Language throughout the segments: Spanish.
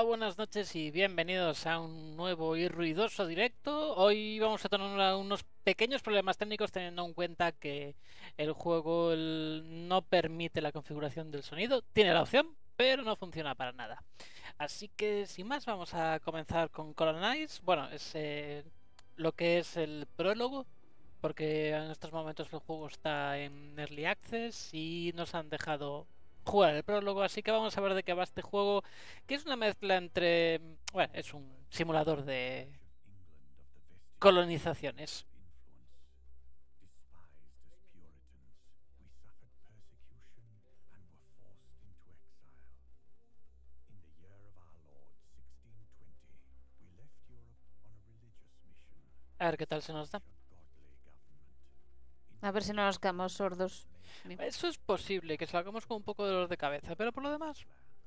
Hola, buenas noches y bienvenidos a un nuevo y ruidoso directo. Hoy vamos a tener unos pequeños problemas técnicos teniendo en cuenta que el juego no permite la configuración del sonido. Tiene la opción, pero no funciona para nada. Así que sin más vamos a comenzar con Colonize. Bueno, es lo que es el prólogo, porque en estos momentos el juego está en Early Access y nos han dejado jugar el prólogo, así que vamos a ver de qué va este juego, que es una mezcla entre, bueno, es un simulador de colonizaciones. A ver qué tal se nos da. A ver si no nos quedamos sordos. Eso es posible, que salgamos con un poco de dolor de cabeza, pero por lo demás...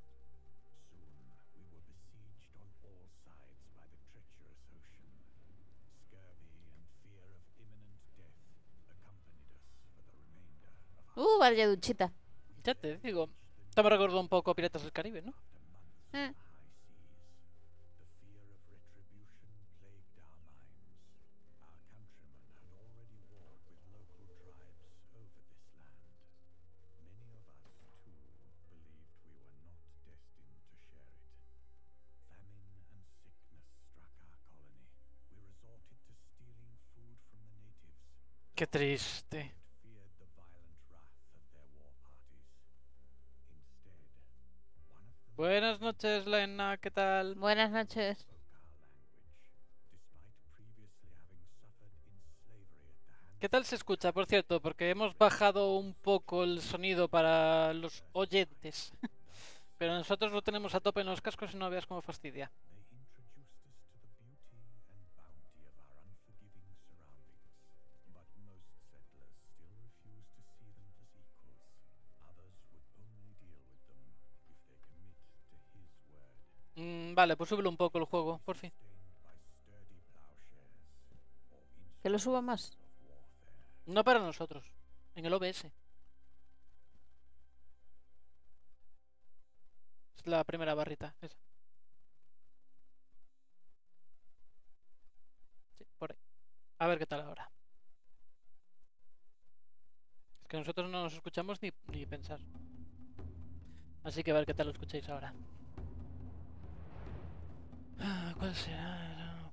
Vaya duchita. Ya te digo, esto me recordó un poco Piratas del Caribe, ¿no? Eh, Qué triste. Buenas noches, Lena, ¿qué tal? Buenas noches. ¿Qué tal se escucha, por cierto? Porque hemos bajado un poco el sonido para los oyentes. Pero nosotros lo tenemos a tope en los cascos y no veas cómo fastidia. Vale, pues súbelo un poco el juego, por fin. Que lo suba más. No para nosotros, en el OBS. Es la primera barrita, esa. Sí, por ahí. A ver qué tal ahora. Es que nosotros no nos escuchamos ni pensar. Así que a ver qué tal lo escucháis ahora. ¿Cuál será?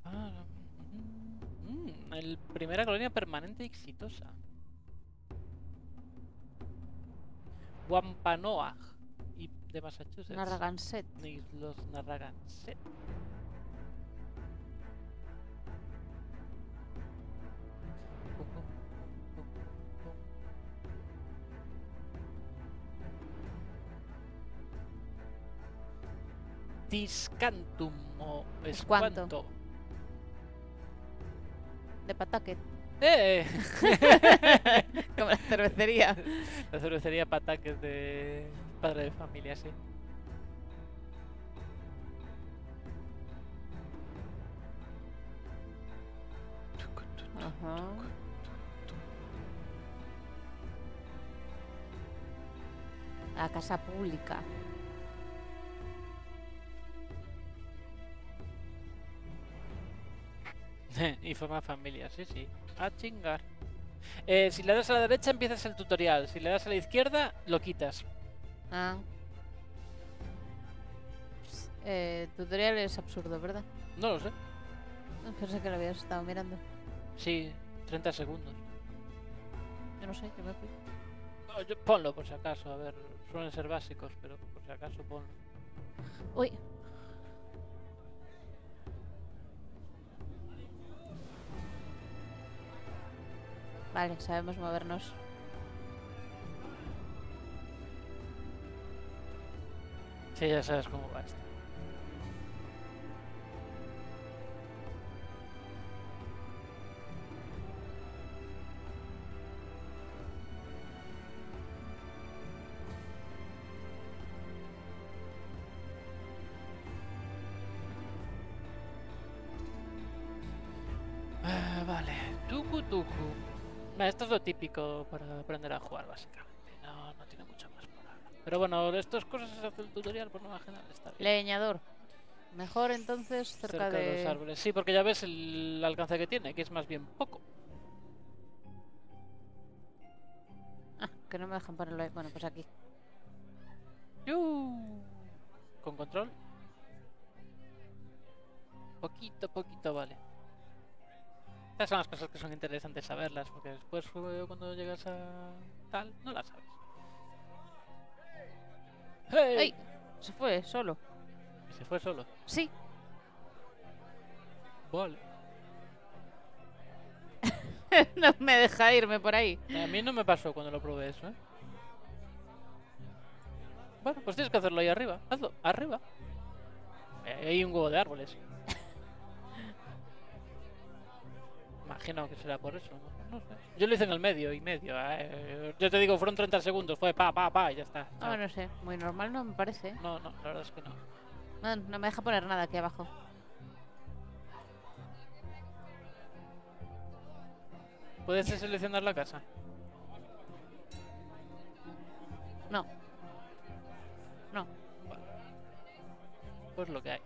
El primera colonia permanente exitosa. Wampanoag y de Massachusetts. Narragansett. Y los Narragansett. Discantum o Escuanto. Escuanto. De Pataket. ¡Eh! Como la cervecería. La cervecería Pataques de padre de familia, sí. Ajá. La casa pública. Y forma familia, sí, sí. A chingar. Si le das a la derecha empiezas el tutorial. Si le das a la izquierda, lo quitas. Ah. Tutorial es absurdo, ¿verdad? No lo sé. Pensé que lo habías estado mirando. Sí, 30 segundos. Yo no sé, yo me fui. Ponlo por si acaso, a ver. Suelen ser básicos, pero por si acaso ponlo. Uy. Vale, sabemos movernos. Sí, ya sabes cómo va esto. Vale, tucu tucu. Esto es lo típico para aprender a jugar, básicamente. No tiene mucho más por ahora. Pero bueno, de estas cosas se hace el tutorial, pues no general está bien. Leñador. Mejor entonces cerca cerca de los de... árboles. Sí, porque ya ves el alcance que tiene, que es más bien poco. Ah, que no me dejan ponerlo ahí. Bueno, pues aquí. ¡Yu! Con control. Poquito, poquito, vale. Estas son las cosas que son interesantes saberlas, porque después cuando llegas a tal, no las sabes. ¡Hey! ¡Ey! Se fue solo. Y se fue solo. Sí. Vale. No me deja irme por ahí. A mí no me pasó cuando lo probé eso, ¿eh? Bueno, pues tienes que hacerlo ahí arriba. Hazlo, arriba. Hay un huevo de árboles. Imagino que será por eso, ¿no? No sé. Yo lo hice en el medio y medio. Yo te digo, fueron 30 segundos. Fue pa, y ya está. Ah, no sé. Muy normal no me parece. ¿Eh? No, la verdad es que no. No me deja poner nada aquí abajo. ¿Puedes seleccionar la casa? No. No. Vale. Pues lo que hay.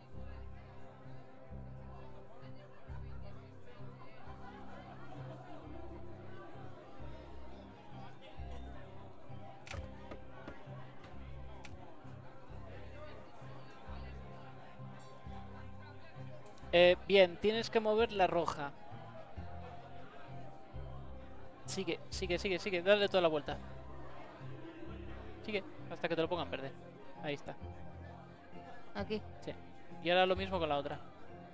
Bien, tienes que mover la roja. Sigue, dale toda la vuelta. Sigue, hasta que te lo pongan verde. Ahí está. Aquí. Sí. Y ahora lo mismo con la otra.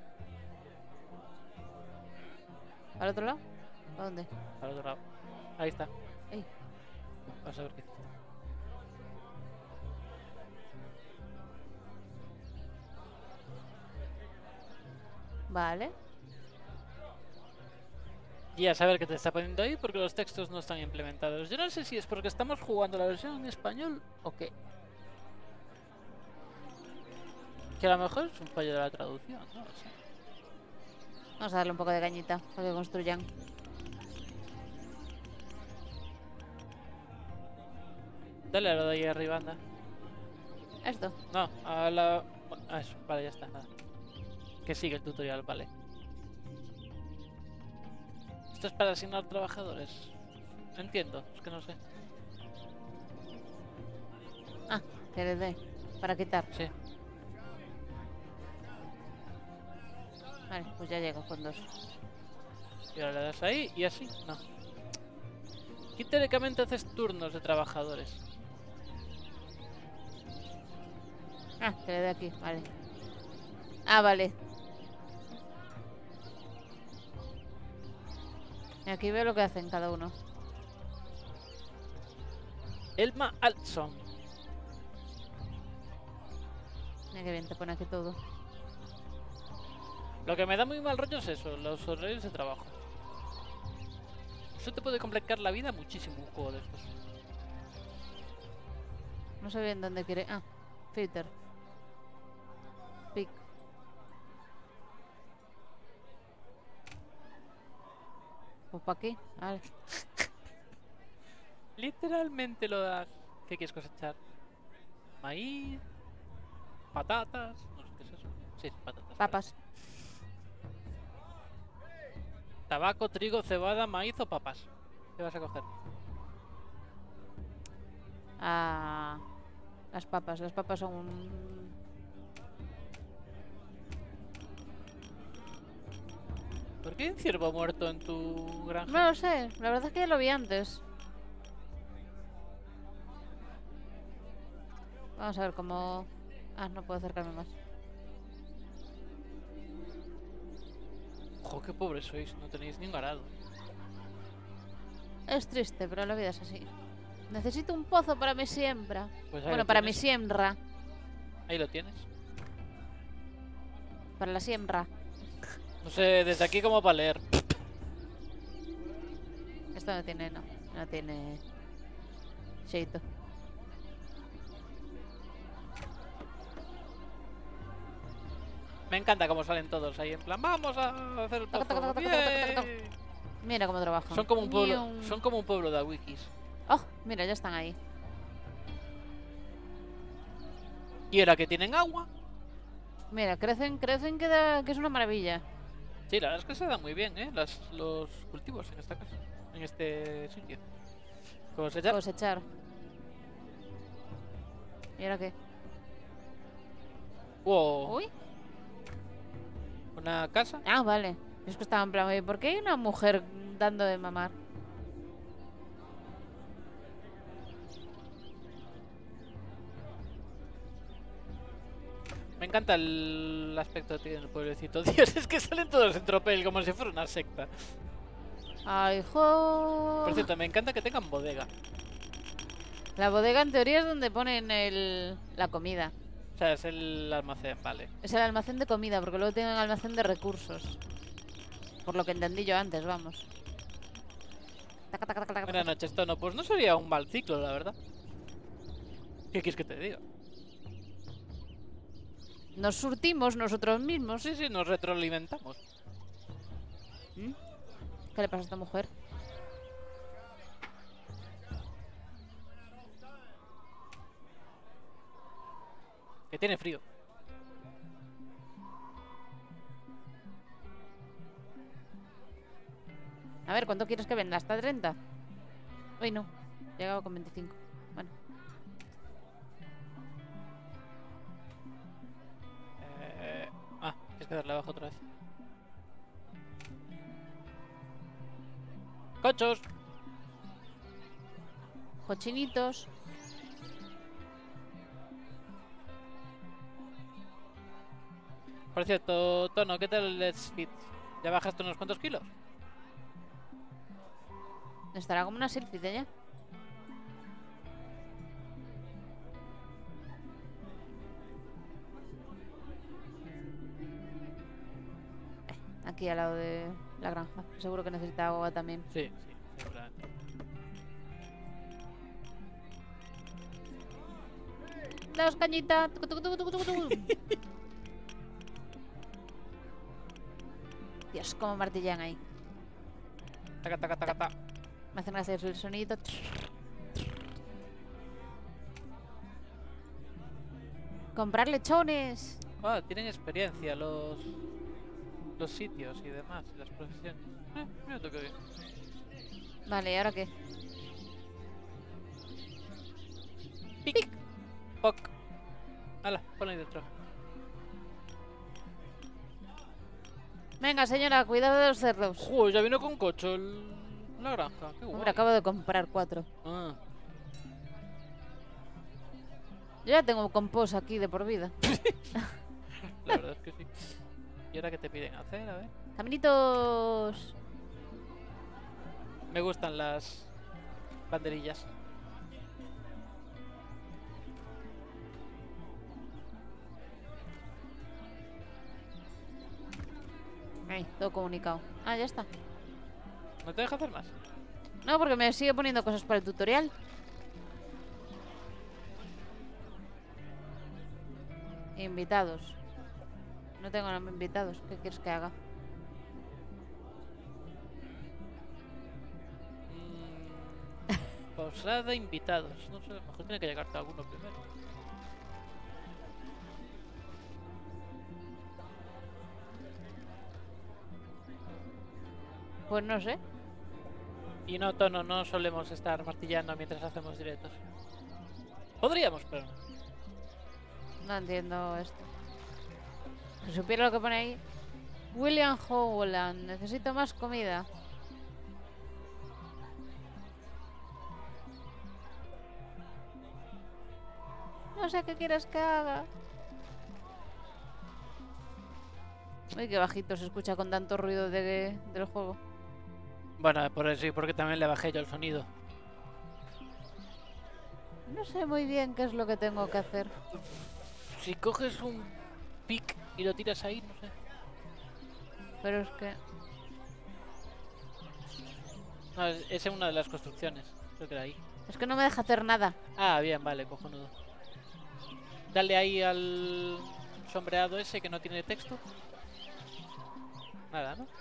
¿Al otro lado? ¿A dónde? Al otro lado. Ahí está. Ey. Vamos a ver qué. Vale. Y a saber qué te está poniendo ahí porque los textos no están implementados. Yo no sé si es porque estamos jugando la versión en español o qué. Que a lo mejor es un fallo de la traducción, no lo sé. Vamos a darle un poco de cañita para que construyan. Dale a lo de ahí arriba, anda. Esto. No, a la... a eso, vale, ya está, nada. Que sigue el tutorial, vale. Esto es para asignar trabajadores. Entiendo, es que no sé. Ah, que le dé. Para quitar. Sí. Vale, pues ya llego con 2. Y ahora le das ahí y así, no. Aquí teóricamente haces turnos de trabajadores. Ah, que le dé aquí, vale. Ah, vale. Y aquí veo lo que hacen cada uno. Elma Altson. Mira que bien, te pone aquí todo. Lo que me da muy mal rollo es eso, los horarios de trabajo. Eso te puede complicar la vida muchísimo un juego de estos. No sé bien dónde quiere. Ah, filter. Pick. Pues para aquí. Vale. Literalmente lo das. ¿Qué quieres cosechar? Maíz, patatas, no sé qué es eso. Sí, patatas. Papas. Tabaco, trigo, cebada, maíz o papas. ¿Qué vas a coger? Ah, las papas. Las papas son un... ¿Por qué hay un ciervo muerto en tu granja? No lo sé. La verdad es que ya lo vi antes. Vamos a ver cómo... Ah, no puedo acercarme más. Ojo, qué pobres sois, no tenéis ni un arado. Es triste, pero la vida es así. Necesito un pozo para mi siembra. Pues ahí Bueno, lo para mi tienes. siembra. Ahí lo tienes. Para la siembra. No sé, desde aquí como para leer. Esto no tiene, no. No tiene... Cheito. Me encanta cómo salen todos ahí en plan, vamos a hacer el Taca, taca, pozo. taca, taca, taca, taca, taca. ¡Bien! Mira cómo trabajan. Son como un pueblo, Ñium. son como un pueblo de wikis. Oh, mira, ya están ahí. Y ahora que tienen agua, Mira, crecen que es una maravilla. Sí, la verdad es que se dan muy bien, ¿eh? Los cultivos en esta casa. En este sitio. Cosechar. Cosechar. ¿Y ahora qué? Wow. Uy. Una casa. Ah, vale. Es que estaba en plan, oye, ¿por qué hay una mujer dando de mamar? Me encanta el aspecto que tiene el pueblecito. Dios, es que salen todos en tropel como si fuera una secta. ¡Ay, jo! Por cierto, me encanta que tengan bodega. La bodega en teoría es donde ponen la comida. O sea, es el almacén, vale. Es el almacén de comida, porque luego tienen almacén de recursos. Por lo que entendí yo antes, vamos. Taca, taca, taca, taca, Buenas taca. noches, Tono. Pues no sería un mal ciclo, la verdad. ¿Qué quieres que te diga? Nos surtimos nosotros mismos. Sí, sí, nos retroalimentamos. ¿Mm? ¿Qué le pasa a esta mujer? Que tiene frío. A ver, ¿cuánto quieres que venda? ¿Hasta 30? Uy, no. Llegaba con 25. Bueno. Tienes que darle abajo otra vez. ¡Cochos! Cochinitos. Por cierto, Tono, ¿qué tal el Let's Fit? ¿Ya bajaste unos cuantos kilos? Estará como una selfie de ella. Aquí al lado de la granja. Seguro que necesita agua también. Sí, sí, seguramente. Daos cañita. Tucu, tucu, tucu, tucu, tucu, tucu. Dios, cómo martillan ahí. Taca, taca, taca, taca. Me hacen hacer el sonido. Comprar lechones. Ah, tienen experiencia los sitios y demás, y las profesiones. Mira tú qué bien. Vale, ¿y ahora qué? Pic. Poc. Hala, ponlo ahí dentro. Venga, señora, cuidado de los cerdos. Joder, ya vino con cocho la granja. Qué guay. Hombre, acabo de comprar 4. Ah. Yo ya tengo compost aquí de por vida. La verdad es que sí. ¿Y ahora qué te piden hacer? A ver. Caminitos. Me gustan las banderillas. Ahí, todo comunicado. Ah, ya está. ¿No te deja hacer más? No, porque me sigue poniendo cosas para el tutorial. Invitados. No tengo nada invitados. ¿Qué quieres que haga? Posada invitados. No sé, a lo mejor tiene que llegarte alguno primero. Pues no sé. Y no, Tono, no solemos estar martillando mientras hacemos directos. Podríamos, pero no. No entiendo esto. Si supiera lo que pone ahí. William Howland. Necesito más comida. No sé qué quieres que haga. Uy, qué bajito se escucha con tanto ruido del juego. Bueno, por eso sí, porque también le bajé yo el sonido. No sé muy bien qué es lo que tengo que hacer. Si coges un pic y lo tiras ahí, no sé. Pero es que... No, es en una de las construcciones. Creo que era ahí. Es que no me deja hacer nada. Ah, bien, vale, cojonudo. Dale ahí al sombreado ese que no tiene texto. Nada, ¿no?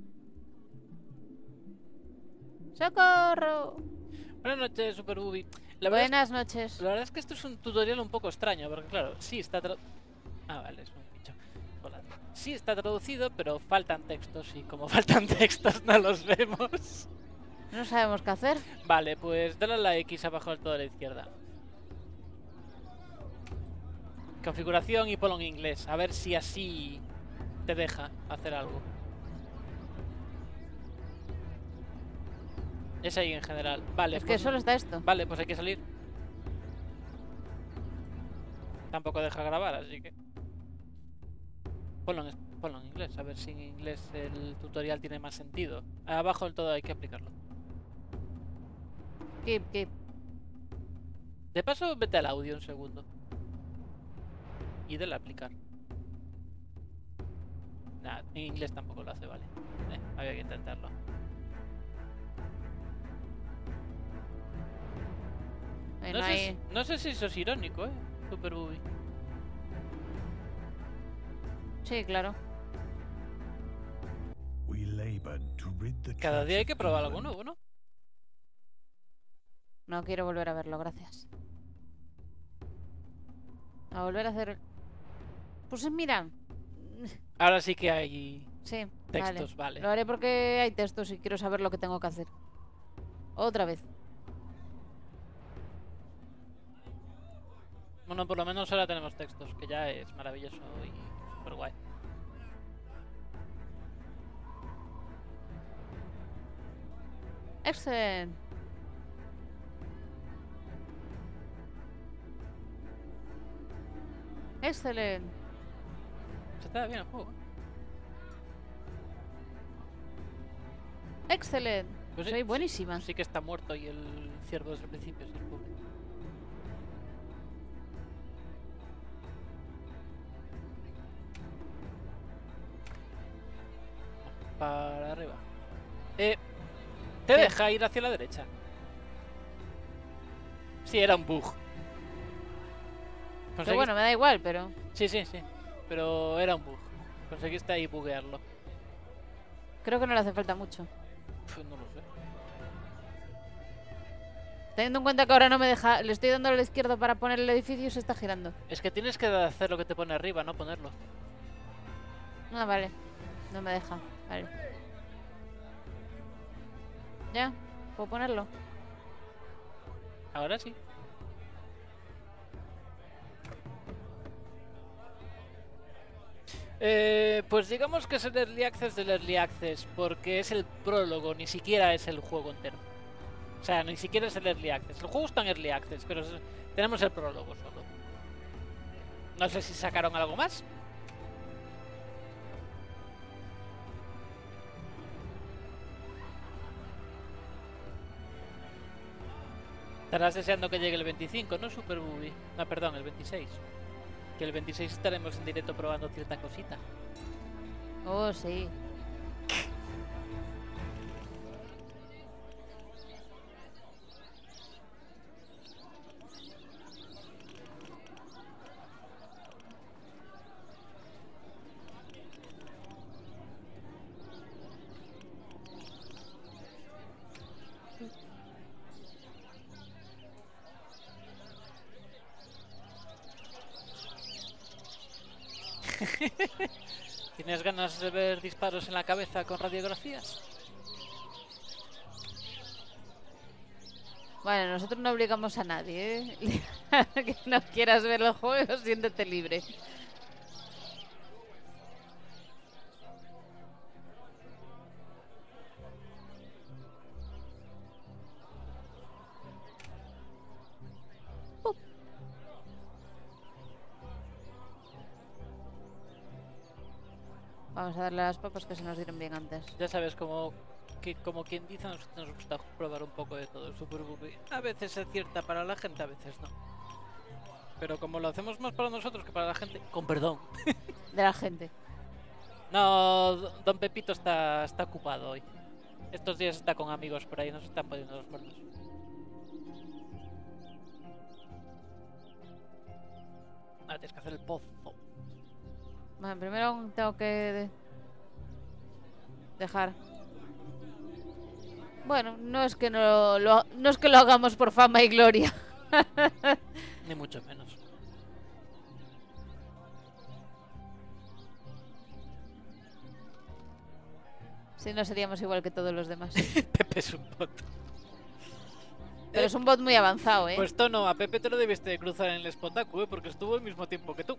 ¡Socorro! Buenas noches, Super Bubi. Buenas noches. La verdad es que esto es un tutorial un poco extraño, porque claro, sí está Ah, vale, es un bicho. Hola. Sí está traducido, pero faltan textos y como faltan textos no los vemos. No sabemos qué hacer. Vale, pues dale a la X abajo del todo a la izquierda. Configuración y ponlo en inglés, a ver si así te deja hacer algo. Es ahí en general. Vale, Es que pues solo está esto. vale, pues hay que salir. Tampoco deja grabar, así que ponlo en inglés, a ver si en inglés el tutorial tiene más sentido. Abajo del todo hay que aplicarlo. Keep. De paso, vete al audio un segundo. Y dale a aplicar. Nah, en inglés tampoco lo hace, vale. Había que intentarlo. No sé si eso es irónico, Super Booby. Sí, claro. Cada día hay que probar algo nuevo, ¿no? No quiero volver a verlo, gracias. A volver a hacer... Pues mira... Ahora sí que hay Sí, textos, vale. Lo haré porque hay textos y quiero saber lo que tengo que hacer. Otra vez. Bueno, por lo menos ahora tenemos textos, que ya es maravilloso y super guay. Excelente. Excelente. Se está bien el juego. Excelente. Pues Soy buenísima. Sí que está muerto y el ciervo desde el principio, es el pobre. Para arriba. Te deja ir hacia la derecha. Sí, era un bug. Pero bueno, me da igual, pero... Sí. Pero era un bug. Conseguiste ahí buguearlo. Creo que no le hace falta mucho. Pues no lo sé. Teniendo en cuenta que ahora no me deja... Le estoy dando a la izquierda para poner el edificio y se está girando. Es que tienes que hacer lo que te pone arriba, no ponerlo. Ah, vale. No me deja. Vale. ¿Ya? ¿Puedo ponerlo? Ahora sí. Pues digamos que es el Early Access del Early Access, porque es el prólogo, ni siquiera es el juego entero. O sea, ni siquiera es el Early Access. El juego está en Early Access, pero tenemos el prólogo solo. No sé si sacaron algo más. Estarás deseando que llegue el 25, ¿no, Super Booby? No, perdón, el 26. Que el 26 estaremos en directo probando cierta cosita. Oh, sí. ¿Tienes ganas de ver disparos en la cabeza con radiografías? Bueno, nosotros no obligamos a nadie, ¿eh? Que no quieras ver el juego, siéntete libre. Vamos a darle a las papas que se nos dieron bien antes. Ya sabes, como quien dice, nos gusta probar un poco de todo el Super Booby. A veces es cierta para la gente, a veces no. Pero como lo hacemos más para nosotros que para la gente, con perdón. De la gente. No, Don Pepito está ocupado hoy. Estos días está con amigos por ahí, nos están poniendo los cuernos. Ahora tienes que hacer el pozo. Bueno, primero tengo que dejar. Bueno, no es que no es que lo hagamos por fama y gloria. Ni mucho menos. Si no seríamos igual que todos los demás. Pepe es un bot. Pero es un bot muy avanzado, ¿eh? Pues no, a Pepe te lo debiste de cruzar en el Spotaku, porque estuvo al mismo tiempo que tú.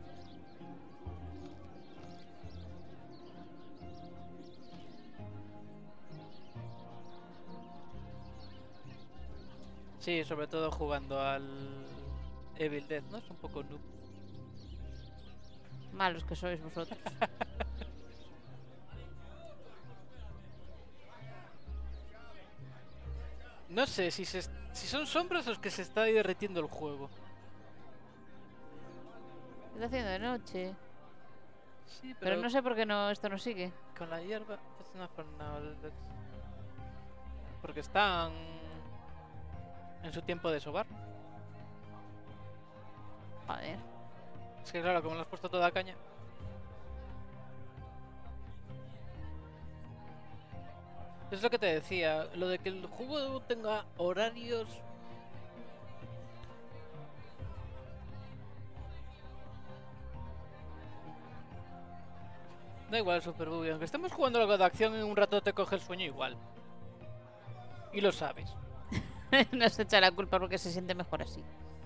Sí, sobre todo jugando al Evil Dead, ¿no? Es un poco noob. Malos que sois vosotros. No sé si son sombras o es que se está derritiendo el juego. Está haciendo de noche. Sí, Pero no sé por qué no esto no sigue. con la hierba es una forma. Porque están en su tiempo de sobar. Joder. Es que claro, como le has puesto toda caña. Es lo que te decía, lo de que el juego tenga horarios. Da igual, Super Booby, aunque estemos jugando algo de acción, en un rato te coge el sueño igual. Y lo sabes. No se echa la culpa porque se siente mejor así.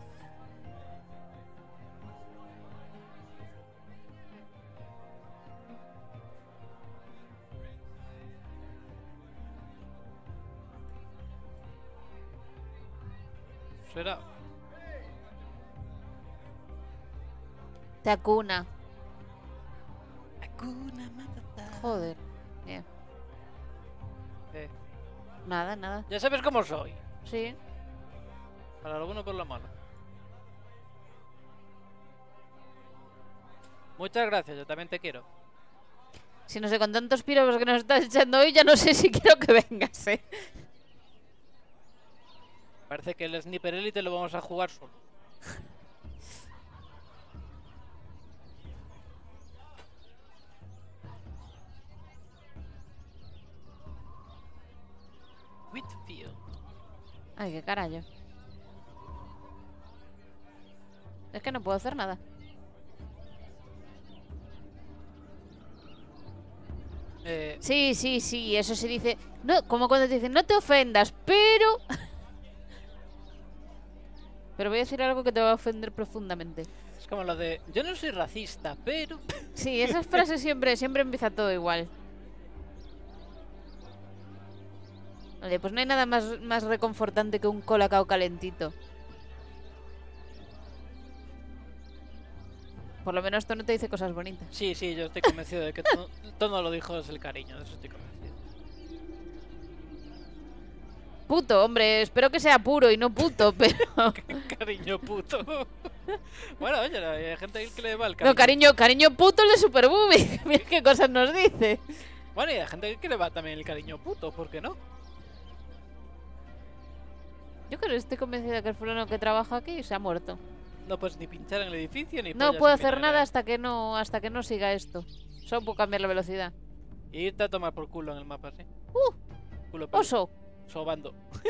Será. Te acuna. Hakuna Matata. Joder. Bien. Nada, nada. Ya sabes cómo soy. Sí. Para lo bueno por lo malo. Muchas gracias, yo también te quiero. Si no sé, con tantos piropos que nos estás echando hoy, ya no sé si quiero que vengas, ¿eh? Parece que el Sniper Elite lo vamos a jugar solo. Whitfield. Ay, qué carajo. Es que no puedo hacer nada. Sí, sí, sí, eso se dice. No, como cuando te dicen, no te ofendas, pero. Pero voy a decir algo que te va a ofender profundamente. Es como lo de, yo no soy racista, pero... Sí, esas frases siempre empieza todo igual. Vale, pues no hay nada más reconfortante que un colacao calentito. Por lo menos esto no te dice cosas bonitas. Sí, sí, yo estoy convencido de que todo lo dijo es el cariño, de eso estoy convencido. Puto, hombre, espero que sea puro y no puto, pero... Cariño puto. Bueno, oye, hay gente que le va el cariño. No, cariño puto el de Super Booby. Mira qué cosas nos dice. Bueno, y hay gente que le va también el cariño puto, ¿por qué no? Yo creo que estoy convencida que el fulano que trabaja aquí se ha muerto. No puedes ni pinchar en el edificio ni... No pollas puedo en hacer vinagre. nada hasta que no siga esto. Solo puedo cambiar la velocidad. Y irte a tomar por culo en el mapa, sí. Culo peludo. ¡Oso! Sobando.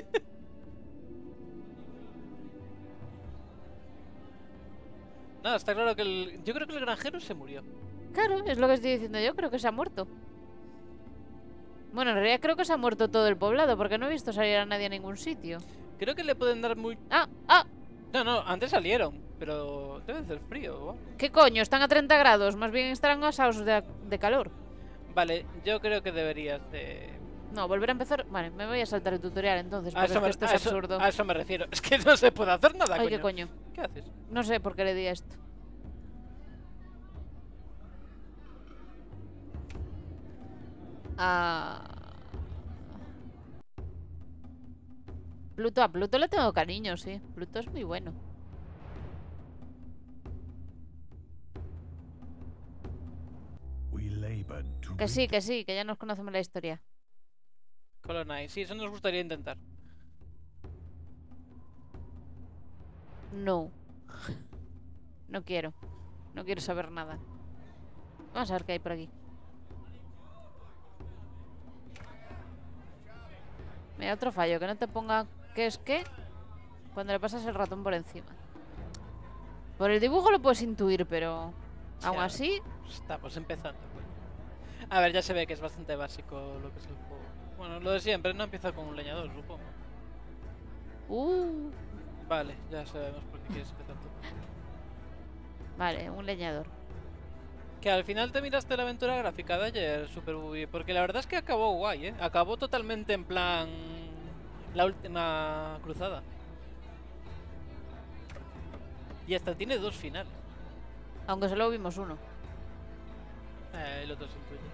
Nada, está claro que yo creo que el granjero se murió. Claro, es lo que estoy diciendo yo. Creo que se ha muerto. Bueno, en realidad creo que se ha muerto todo el poblado porque no he visto salir a nadie a ningún sitio. Creo que le pueden dar muy... ¡Ah! ¡Ah! No, antes salieron, pero debe hacer frío, ¿no? ¿Qué coño? Están a 30 grados. Más bien estarán asados de calor. Vale, yo creo que deberías de... No, volver a empezar... Vale, me voy a saltar el tutorial entonces porque es que esto es absurdo. A eso me refiero. Es que no se puede hacer nada, Ay, coño. qué coño. ¿Qué haces? No sé por qué le di a esto. Pluto, a Pluto le tengo cariño, sí. Pluto es muy bueno. Que sí, que ya nos conocemos la historia. Colonize, sí, eso nos gustaría intentar. No. No quiero. No quiero saber nada. Vamos a ver qué hay por aquí. Mira, otro fallo. Que no te ponga qué es qué. cuando le pasas el ratón por encima. Por el dibujo lo puedes intuir, pero aún Ya, así, estamos empezando. Pues. A ver, ya se ve que es bastante básico lo que es el juego. Bueno, lo de siempre, no empieza con un leñador, supongo. Vale, ya sabemos por qué quieres empezar tú. vale, un leñador. Que al final te miraste la aventura gráfica de ayer, Super Booby, porque la verdad es que acabó guay, ¿eh? Acabó totalmente en plan... la última cruzada. Y hasta tiene 2 finales. Aunque solo vimos uno. El otro se intuye.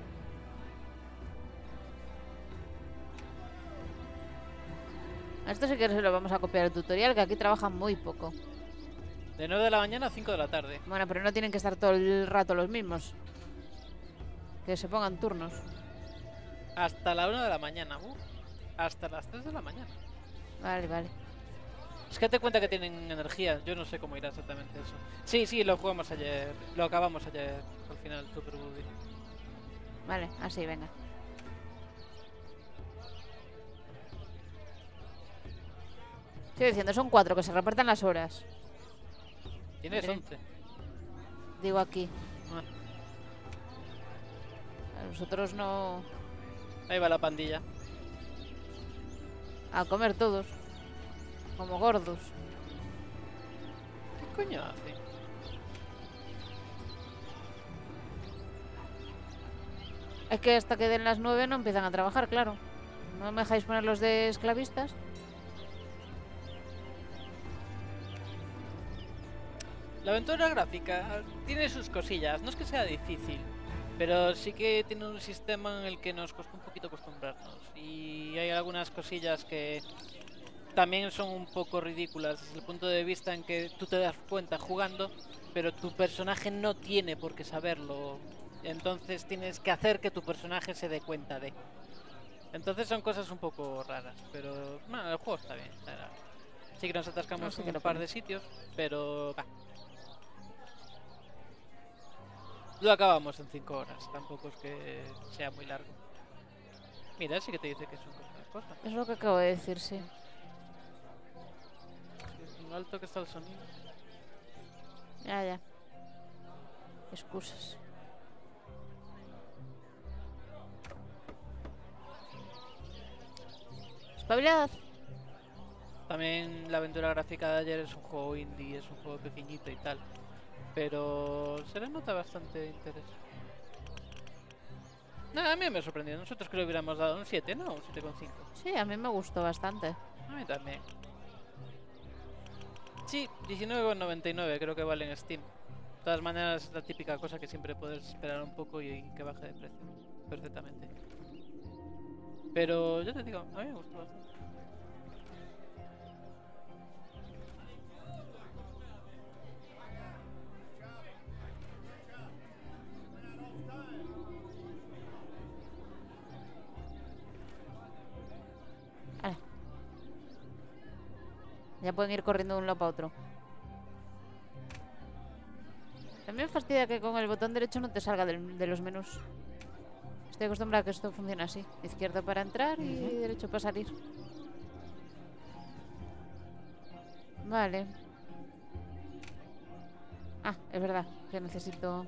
A esto sí que se lo vamos a copiar el tutorial, que aquí trabajan muy poco. De 9 de la mañana a 5 de la tarde. Bueno, pero no tienen que estar todo el rato los mismos. Que se pongan turnos. Hasta la 1 de la mañana, hasta las 3 de la mañana. Vale, vale. Es que te cuenta que tienen energía, yo no sé cómo irá exactamente eso. Sí, lo jugamos ayer, lo acabamos ayer, al final, Super Booby. Vale, así, venga. Estoy diciendo, son 4 que se reparten las horas. Tienes Mire. 11. Digo aquí. Ah, A nosotros no... ahí va la pandilla. A comer todos. Como gordos. ¿Qué coño hace? Es que hasta que den las 9 no empiezan a trabajar, claro. ¿No me dejáis poner los de esclavistas? La aventura gráfica tiene sus cosillas, no es que sea difícil, pero sí que tiene un sistema en el que nos costó un poquito acostumbrarnos. Y hay algunas cosillas que también son un poco ridículas desde el punto de vista en que tú te das cuenta jugando, pero tu personaje no tiene por qué saberlo. Entonces tienes que hacer que tu personaje se dé cuenta de. Entonces son cosas un poco raras, pero bueno, el juego está bien. Sí que nos atascamos No sé en qué un lo par pone. de sitios, pero va. Lo acabamos en 5 horas, tampoco es que sea muy largo. Mira, sí que te dice que son cosas. Es lo que acabo de decir, sí. Lo alto que está el sonido. Ya, ya. Excusas. Espabilad. También la aventura gráfica de ayer es un juego indie, es un juego pequeñito y tal. Pero se le nota bastante interés. Nada, a mí me ha sorprendido. Nosotros creo que hubiéramos dado un 7, ¿no? Un 7,5. Sí, a mí me gustó bastante. A mí también. Sí, 19,99 creo que vale en Steam. De todas maneras, es la típica cosa que siempre puedes esperar un poco y que baje de precio. Perfectamente. Pero yo te digo, a mí me gustó bastante. Vale. Ya pueden ir corriendo de un lado para otro. También me fastidia que con el botón derecho no te salga de los menús. Estoy acostumbrada a que esto funcione así. Izquierda para entrar y derecho para salir. Vale. Ah, es verdad que necesito...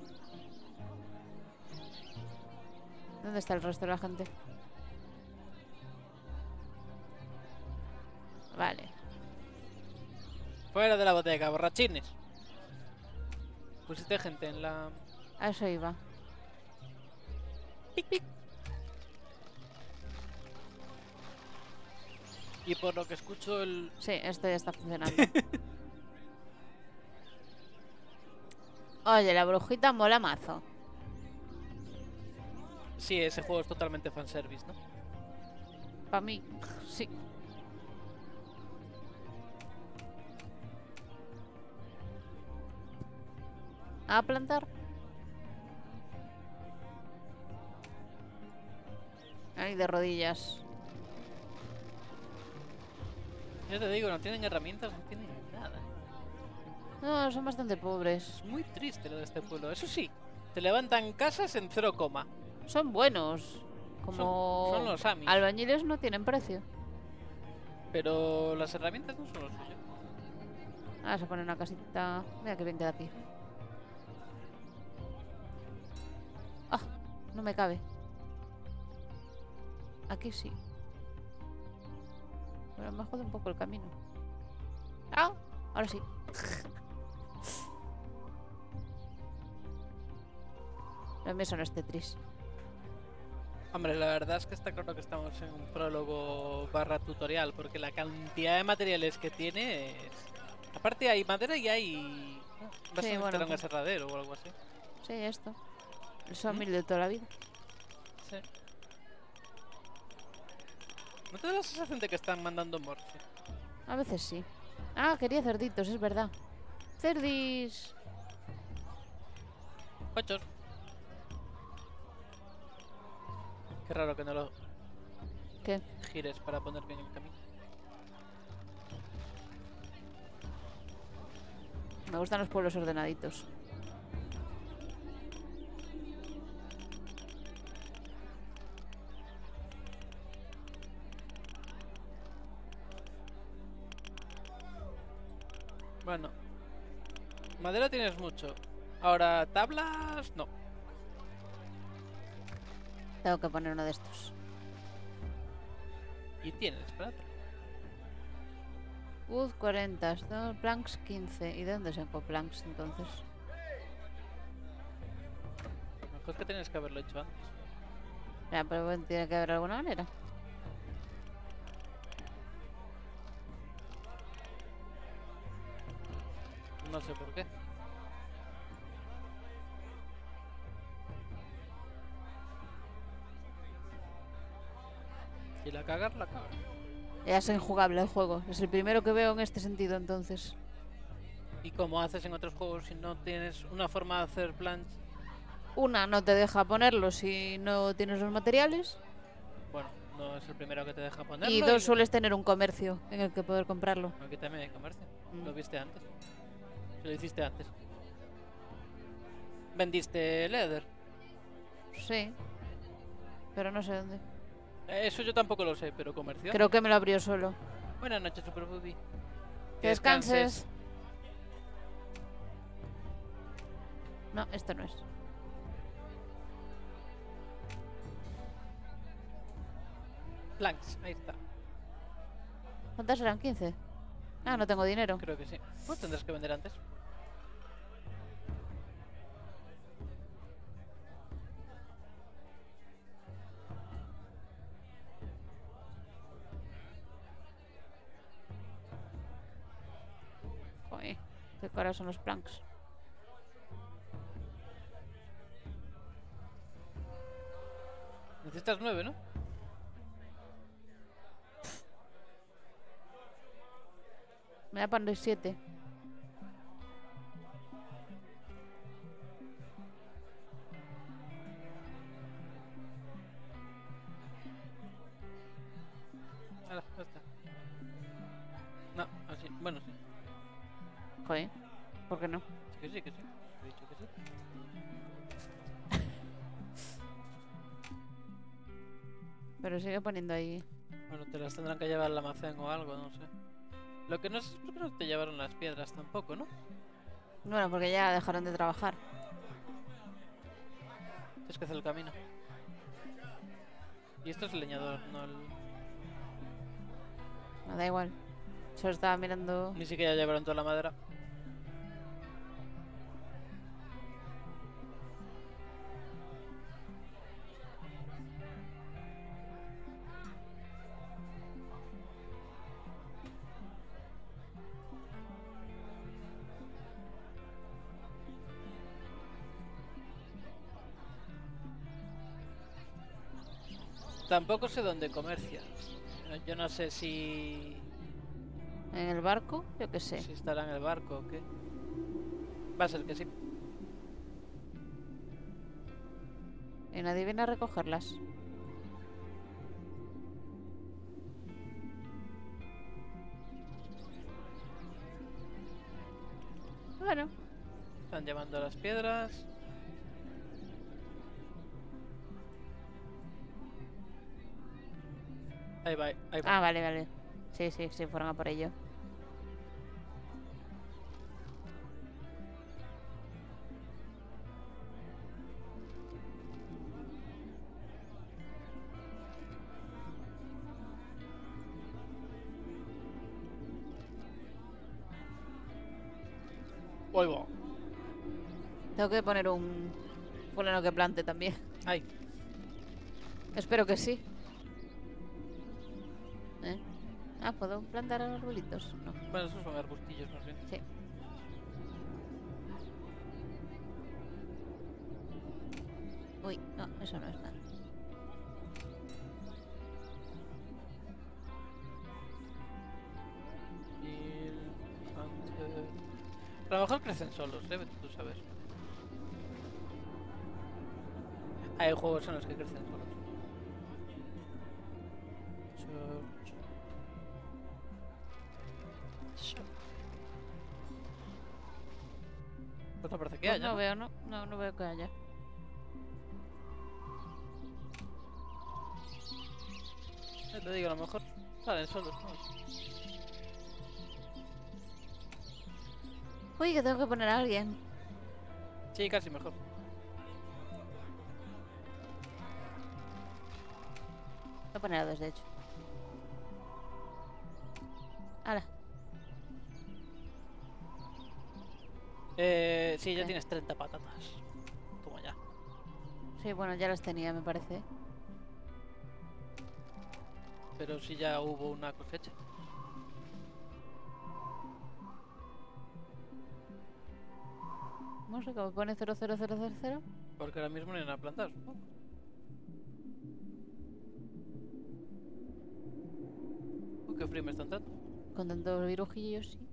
¿Dónde está el resto de la gente? Vale. Fuera de la bodega, borrachines. Pusiste gente en la... A eso iba. Pic, pic. Y por lo que escucho el... Sí, esto ya está funcionando. Oye, la brujita mola mazo. Sí, ese juego es totalmente fanservice, ¿no? Para mí, sí. A plantar. Ahí de rodillas. Yo te digo, no tienen herramientas, no tienen nada. No, son bastante pobres. Es muy triste lo de este pueblo. Eso sí, te levantan casas en 0, Son buenos. Como son los Amis. albañiles no tienen precio. Pero las herramientas no son lo suyo. Ah, se pone una casita. Mira que bien queda aquí. Ah, no me cabe. Aquí sí. Pero me jode un poco el camino. ¡Ah! Ahora sí. Lo mío son los Tetris. Hombre, la verdad es que está claro que estamos en un prólogo barra tutorial, porque la cantidad de materiales que tiene es... Aparte hay madera y hay... Vas a bueno, meter un pues- aserradero o algo así. Sí, esto. El sawmill de toda la vida. Sí. ¿No te da la sensación de que están mandando morse? A veces sí. Ah, quería cerditos, es verdad. Cerdis. Cochos. Qué raro que no lo ¿Qué? gires para poner bien el camino. Me gustan los pueblos ordenaditos. Bueno. Madera tienes mucho. Ahora, tablas... No. Tengo que poner uno de estos. Y tienes, espérate. Wood 40, Stone Planks 15. ¿Y de dónde saco planks entonces? Mejor es que tienes que haberlo hecho antes. Ya, pero bueno, tiene que haber alguna manera. No sé por qué. Si la cagas, la cagas. Ya es injugable el juego. Es el primero que veo en este sentido entonces. ¿Y cómo haces en otros juegos si no tienes una forma de hacer plans? Una, no te deja ponerlo si no tienes los materiales. Bueno, no es el primero que te deja ponerlo. Y dos, sueles tener un comercio en el que poder comprarlo. Aquí también hay comercio. Mm. Lo viste antes. Se lo hiciste antes. ¿Vendiste leather? Sí. Pero no sé dónde. Eso yo tampoco lo sé, pero comercio. Creo que me lo abrió solo. Buenas noches, Super Booby. Que descanses. No, esto no es. Planks, ahí está. ¿Cuántas eran? 15. Ah, no tengo dinero. Creo que sí. Pues tendrás que vender antes. Joder, qué caras son los planks. Necesitas 9, ¿no? Me da para 7. Hala, ya está. No, así. Bueno, sí. Joder, ¿por qué no? Sí que sí, que sí. He dicho que sí. Pero sigue poniendo ahí. Bueno, te las tendrán que llevar al almacén o algo, no sé. Lo que no sé es por qué no te llevaron las piedras tampoco, ¿no? Bueno, porque ya dejaron de trabajar. Tienes que hacer el camino. Y esto es el leñador, no el... Me da igual. Solo estaba mirando. Ni siquiera llevaron toda la madera. Tampoco sé dónde comercia. Yo no sé si... En el barco, yo qué sé. si estará en el barco o qué. Va a ser que sí. Y nadie viene a recogerlas. Bueno, Están llevando las piedras. Ahí va, ahí va. ah, vale, vale. Sí, sí, sí, fueron a por ello. Ahí va. Tengo que poner un fulano que plante también. Ay, Espero que sí. ¿Eh? Ah, ¿puedo plantar arbolitos? No. bueno, esos son arbustillos más bien. Sí. Uy, no, eso no es nada. A lo mejor crecen solos, vete tú saber. Hay juegos en los que crecen solos. Pues no parece que Pues haya, no ¿no? veo, no veo que haya. Ya te digo, a lo mejor salen solos, ¿no? Uy, que tengo que poner a alguien. Sí, casi mejor. Voy a poner a dos, de hecho. ¡Hala! Sí, ya ¿Qué? tienes 30 patatas. Toma ya. Sí, bueno, ya las tenía, me parece. Pero si ya hubo una cosecha. No sé cómo pone 00000. Porque ahora mismo no hay nada a plantar, supongo. Qué frío me están dando. Con tantos virujillos, sí.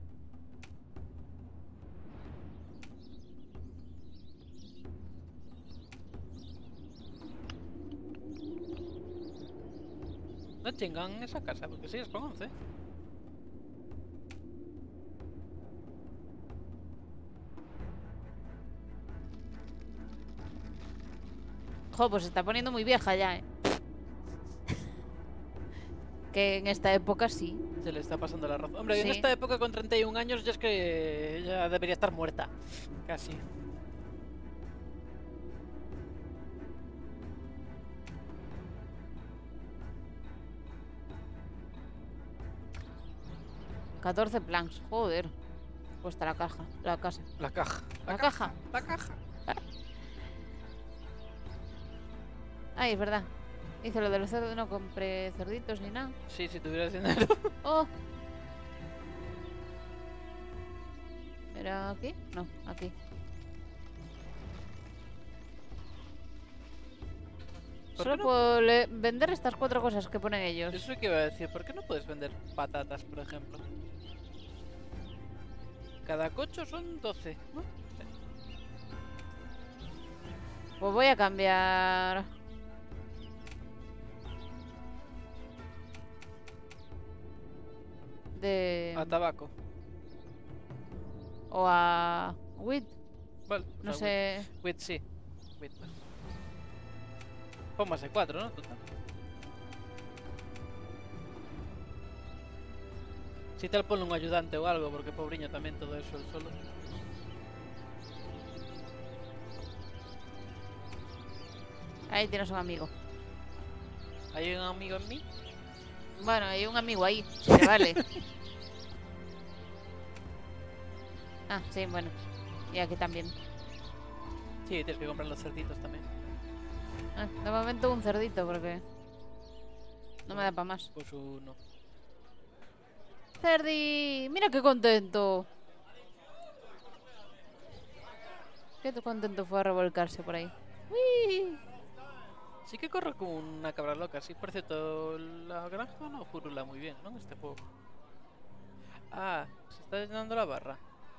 No chingan esa casa, porque sigues con 11. Jo, pues se está poniendo muy vieja ya, ¿eh? Que en esta época sí. Se le está pasando la razón. Hombre, en Sí. esta época con 31 años ya es que ya debería estar muerta. Casi. $14 plans, joder. Cuesta la caja, la casa. La caja. La caja. La caja. Ay, es verdad. Hice lo de los cerdos, no compré cerditos ni nada. Sí, si tuvieras dinero. ¡Oh! ¿Era aquí? No, aquí. ¿Por Solo qué no? puedo vender estas 4 cosas que ponen ellos. Eso que iba a decir. ¿Por qué no puedes vender patatas, por ejemplo? Cada cocho son 12, ¿no? Sí. Pues voy a cambiar. A tabaco. O a wheat. Vale. No o sea, sé. Wheat sí. Wheat, vale. Pon más de 4, ¿no? Total. Si tal ponle un ayudante o algo, porque pobriño también todo eso el solo. Ahí tienes un amigo. ¿Hay un amigo en mí? Bueno, hay un amigo ahí, si te vale. Ah, sí, bueno. Y aquí también. Sí, tienes que comprar los cerditos también. Ah, de momento un cerdito porque no me da para más. Pues uno. ¡Cerdi! ¡Mira qué contento! Qué contento fue a revolcarse por ahí. ¡Uy! Sí que corre como una cabra loca. Sí, por cierto, la granja no furula muy bien, ¿no? En este juego. Ah, se está llenando la barra.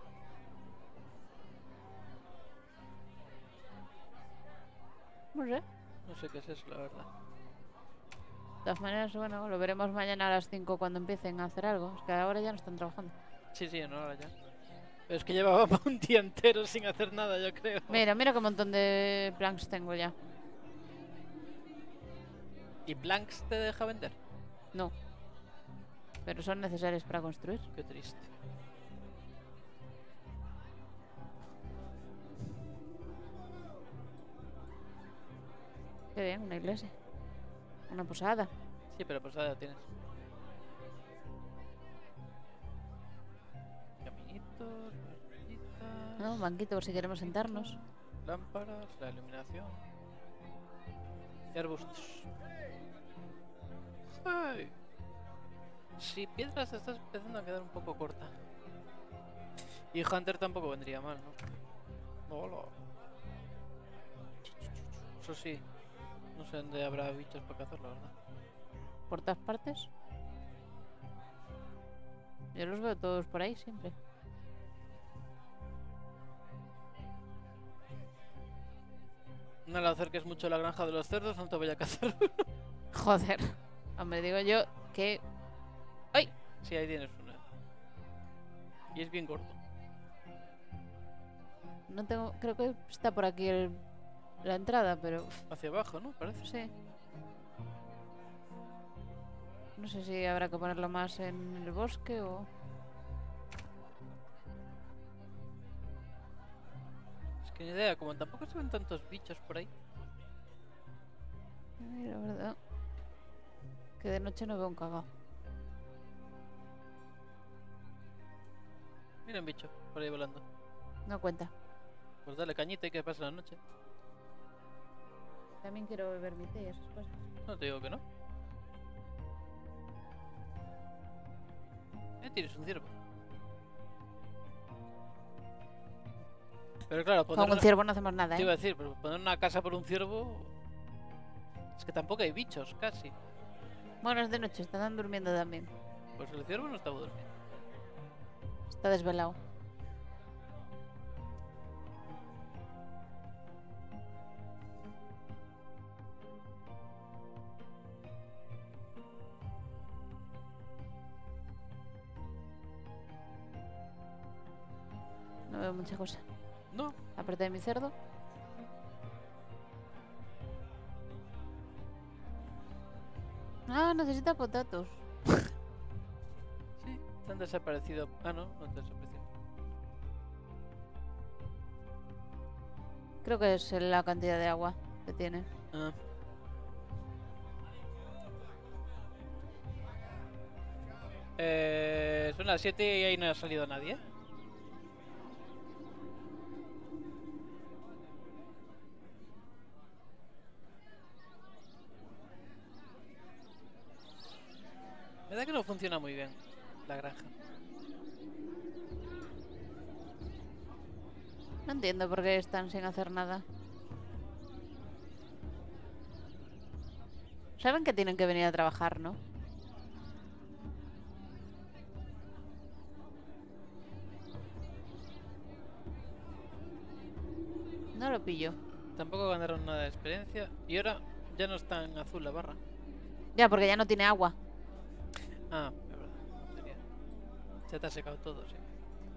No sé. No sé qué es eso, la verdad. De todas maneras, bueno, lo veremos mañana a las 5 cuando empiecen a hacer algo. Es que ahora ya no están trabajando. Sí, sí, no, ahora ya. Pero es que llevaba un día entero sin hacer nada, yo creo. Mira, mira qué montón de planks tengo ya. ¿Y Blanks te deja vender? No. Pero son necesarios para construir. Qué triste. Qué bien, una iglesia. Una posada. Sí, pero pues ya tienes. Caminitos, barritas, ¿No? Un banquito por si queremos sentarnos. lámparas, la iluminación. Y arbustos. ¡Ay! Si piedras te estás empezando a quedar un poco corta. Y Hunter tampoco vendría mal, ¿no? Hola. Eso sí. No sé dónde habrá bichos para cazar, la verdad. Por todas partes. Yo los veo todos por ahí siempre. No le acerques mucho a la granja de los cerdos, no te voy a cazar. Joder. Hombre, digo yo que... ¡Ay! Sí, ahí tienes una. Y es bien gordo. No tengo... Creo que está por aquí la entrada, pero... Hacia abajo, ¿no? Parece. Sí. No sé si habrá que ponerlo más en el bosque o... Es que ni idea, como tampoco se ven tantos bichos por ahí. Ay, la verdad... Que de noche no veo un cagao. Mira un bicho por ahí volando. No cuenta. Pues dale cañita y que pase la noche. También quiero beber mi té y esas cosas. No te digo que no. Tienes un ciervo. Pero claro, Con un ciervo no hacemos nada, te iba a ¿eh? decir, pero poner una casa por un ciervo... Es que tampoco hay bichos, casi. Bueno, es de noche, están durmiendo también. Pues el ciervo no estaba durmiendo. Está desvelado. No veo mucha cosa. No, Aparte de mi cerdo. Ah, necesita potatos. sí, se han desaparecido. Ah, no, no han desaparecido. Creo que es la cantidad de agua que tiene. Ah. Son las 7 y ahí no ha salido nadie. Me da que no funciona muy bien la granja. No entiendo por qué están sin hacer nada. Saben que tienen que venir a trabajar, ¿no? No lo pillo. Tampoco ganaron nada de experiencia. Y ahora ya no está en azul la barra. Ya, porque ya no tiene agua. Ah, es verdad. No tenía. Se te ha secado todo, sí.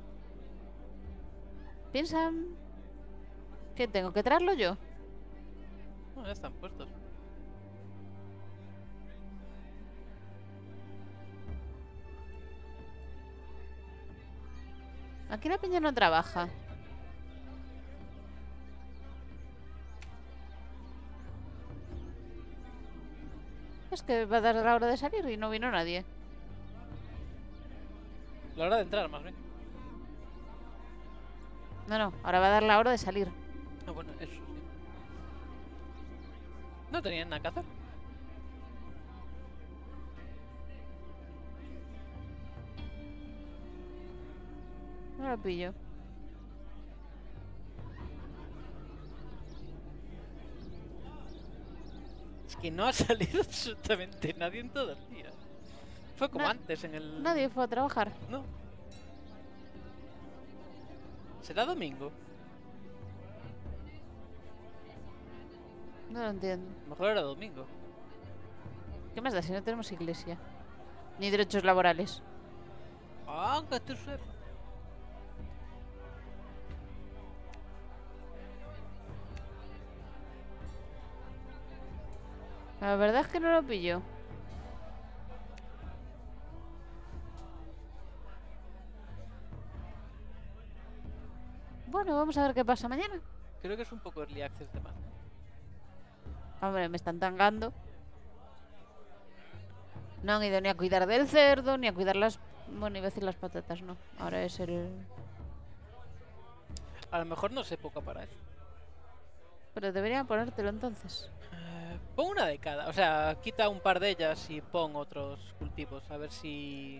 Piensan... ¿Que tengo que traerlo yo? No, ya están puestos. Aquí la peña no trabaja. Es que va a dar la hora de salir y no vino nadie. La hora de entrar, más bien. No, no, ahora va a dar la hora de salir. Ah, bueno, eso sí. No tenían nada que hacer. No lo pillo. Es que no ha salido absolutamente nadie en todo el día. Fue como Na- antes en el... Nadie fue a trabajar. No. ¿Será domingo? No lo entiendo. Mejor era domingo. ¿Qué más da si no tenemos iglesia? Ni derechos laborales. Aunque tú sepas. La verdad es que no lo pillo. Bueno, vamos a ver qué pasa mañana. Creo que es un poco early access de más. Hombre, me están tangando. No han ido ni a cuidar del cerdo, ni a cuidar las... Bueno, iba a decir las patatas, no. Ahora es el... A lo mejor no sé poco para eso. Pero deberían ponértelo entonces. Pon una de cada. O sea, quita un par de ellas y pon otros cultivos. A ver si...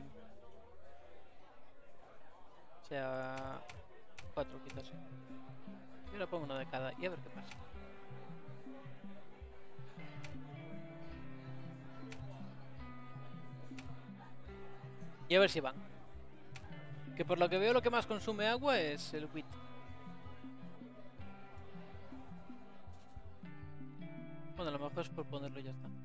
O sea... 4 quitas. Y ahora pongo uno de cada y a ver qué pasa. Y a ver si van. Que por lo que veo lo que más consume agua es el wheat. Bueno, a lo mejor es por ponerlo y ya está.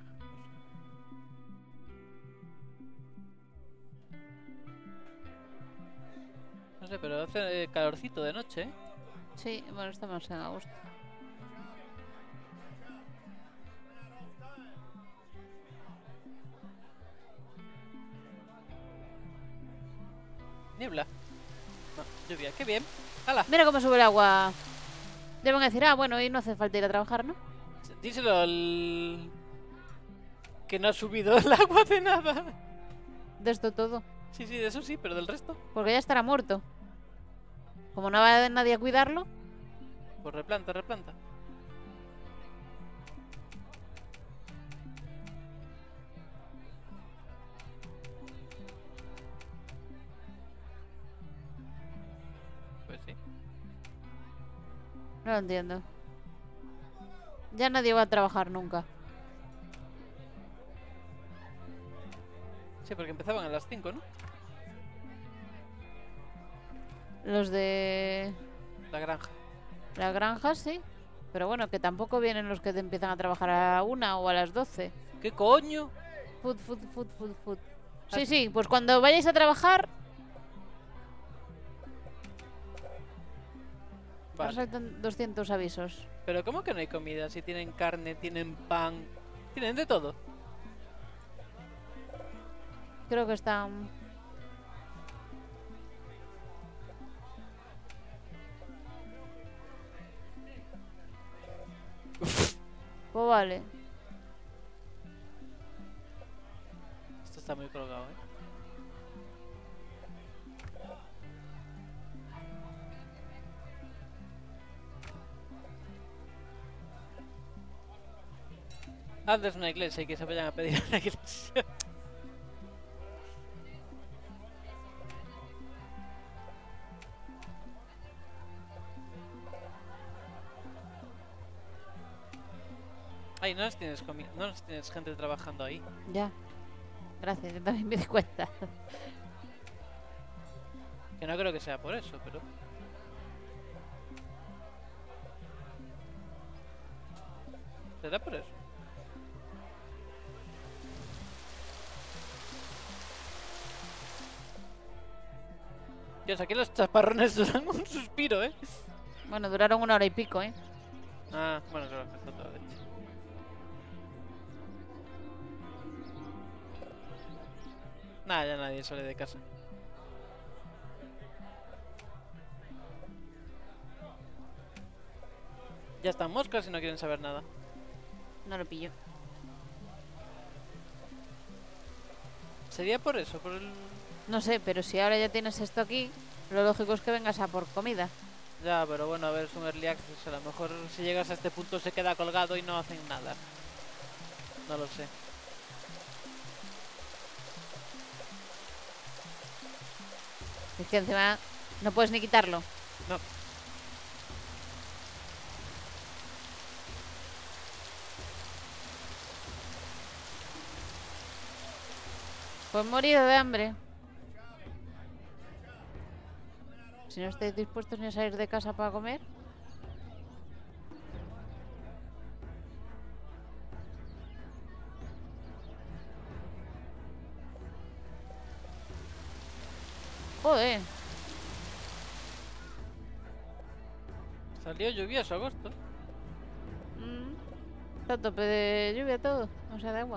No sé, pero hace calorcito de noche, ¿eh? Sí, bueno, estamos en agosto. Niebla. No, lluvia, qué bien. ¡Hala! Mira cómo sube el agua. Deben decir, ah, bueno, hoy no hace falta ir a trabajar, ¿no? Díselo al... Que no ha subido el agua de nada. De esto todo. Sí, sí, de eso sí, pero del resto. Porque ya estará muerto. Como no va nadie a cuidarlo. Pues replanta, replanta. Pues sí. No lo entiendo. Ya nadie va a trabajar nunca. Sí, porque empezaban a las 5, ¿no? Los de La granja. la granja, sí. Pero bueno, que tampoco vienen los que empiezan a trabajar a la 1 o a las 12. ¿Qué coño? Food, food, food, food, food. Sí, sí, pues cuando vayáis a trabajar... Vale. Saltan 200 avisos. Pero ¿cómo que no hay comida? Si tienen carne, tienen pan, tienen de todo. Creo que están... Pues vale. Esto está muy colgado, ¿eh? Hazles una iglesia y que se vayan a pedir a una iglesia. Ay, no nos tienes no nos tienes gente trabajando ahí. Ya. Gracias, yo también me di cuenta. Que no creo que sea por eso, pero... ¿Será por eso? Dios, aquí los chaparrones duran un suspiro, ¿eh? Bueno, duraron 1 hora y pico, ¿eh? Ah, bueno, claro, que está todo hecho. Nada, ya nadie sale de casa. Ya están moscas y no quieren saber nada. No lo pillo. ¿Sería por eso? Por el... No sé, pero si ahora ya tienes esto aquí, lo lógico es que vengas a por comida. Ya, pero bueno, a ver, es un early access. A lo mejor si llegas a este punto se queda colgado y no hacen nada. No lo sé. Es que encima no puedes ni quitarlo. No. Pues morido de hambre. Si no estáis dispuestos ni a salir de casa para comer. Joder. Salió lluvioso agosto. Está a tope de lluvia todo. O sea, de agua.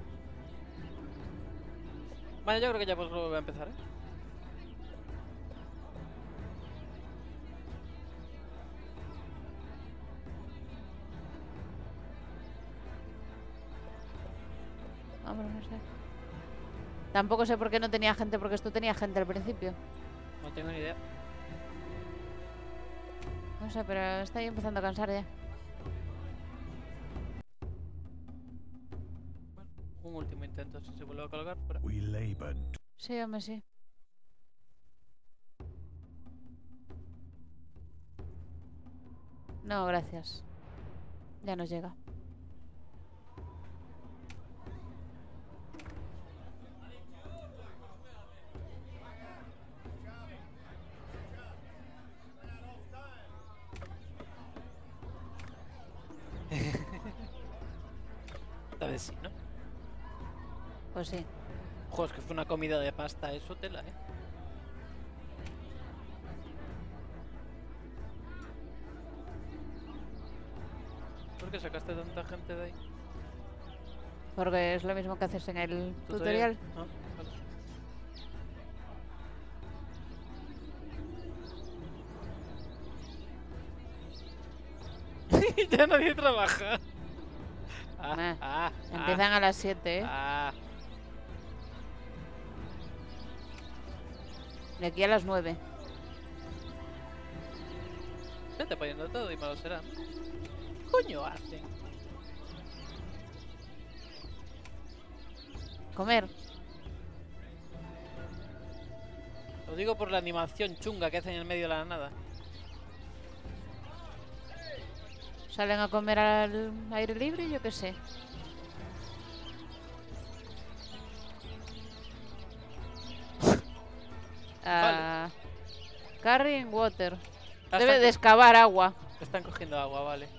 Vale, yo creo que ya pues voy a empezar, ¿eh? Hombre, no sé. Tampoco sé por qué no tenía gente, porque esto tenía gente al principio. No tengo ni idea. No sé, pero estoy empezando a cansar ya. Bueno, un último intento si se vuelve a colgar. Pero... We labored. Sí, hombre, sí. No, gracias. Ya nos llega. Esta vez sí, ¿no? Pues sí. Joder, es que fue una comida de pasta, eso tela, ¿eh? ¿Por qué sacaste tanta gente de ahí? Porque es lo mismo que haces en el tutorial. Ah, vale. Ya nadie trabaja. Empiezan a las 7, ¿eh? De aquí a las 9. Vete poniendo todo y malo será. ¿Qué coño hacen? Comer. Lo digo por la animación chunga que hacen en el medio de la nada. Salen a comer al aire libre, yo qué sé. Vale. Carrying water. Ah, Debe de excavar agua. Están cogiendo agua, vale.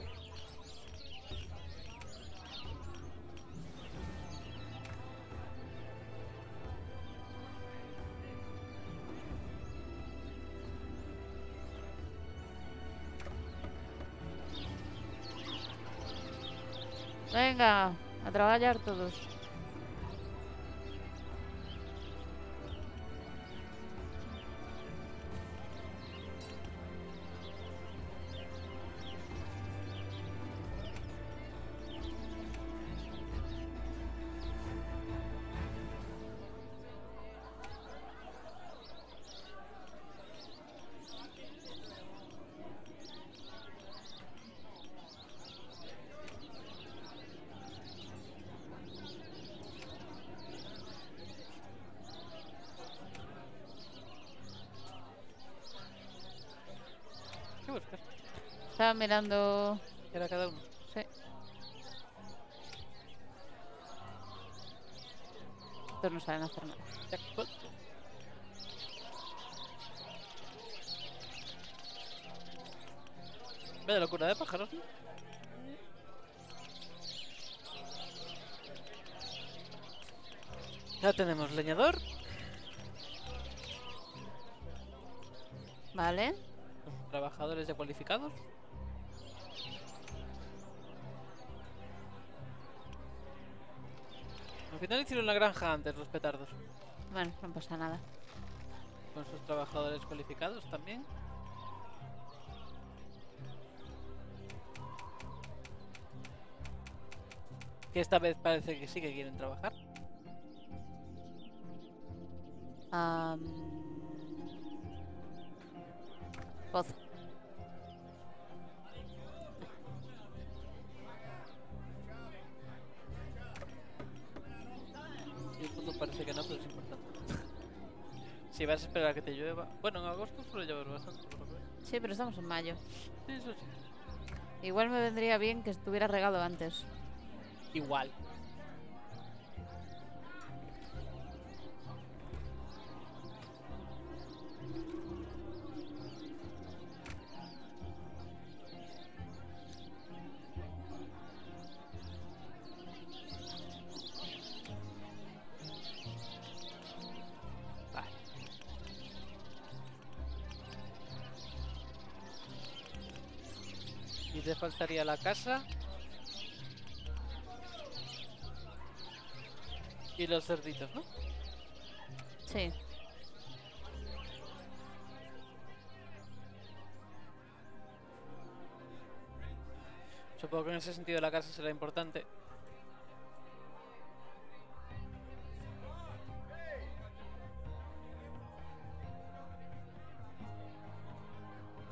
Venga, a trabajar todos. ¿Qué buscas? Estaba mirando. Era cada uno. Sí. Estos no saben hacer nada. Jackpot. Vaya locura de pájaros, ¿no? Ya tenemos leñador. Vale. Trabajadores ya cualificados. Al final hicieron la granja antes los petardos. Bueno, no pasa nada. Con sus trabajadores cualificados también. Que esta vez parece que sí que quieren trabajar. Pozo. Sí, el punto parece que no, pero es importante. Si vas a esperar a que te llueva. Bueno, en agosto suele llover bastante, por lo que veo. Sí, pero estamos en mayo. Sí, eso sí. Igual me vendría bien que estuviera regado antes. Igual. Vale. Y te faltaría la casa. Y los cerditos, ¿no? Sí. Supongo que en ese sentido la casa será importante.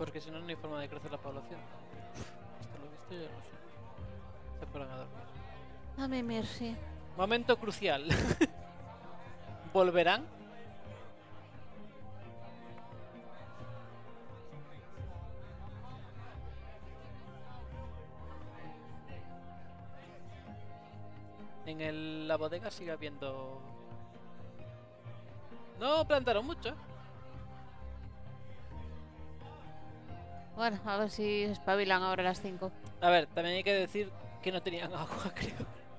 Porque si no, no hay forma de crecer la población. Esto lo he visto, yo no sé. Se fueron a dormir. A mimir, sí. Momento crucial. ¿Volverán? En la bodega sigue habiendo... No plantaron mucho. Bueno, a ver si se espabilan ahora a las 5. A ver, también hay que decir que no tenían agua, creo.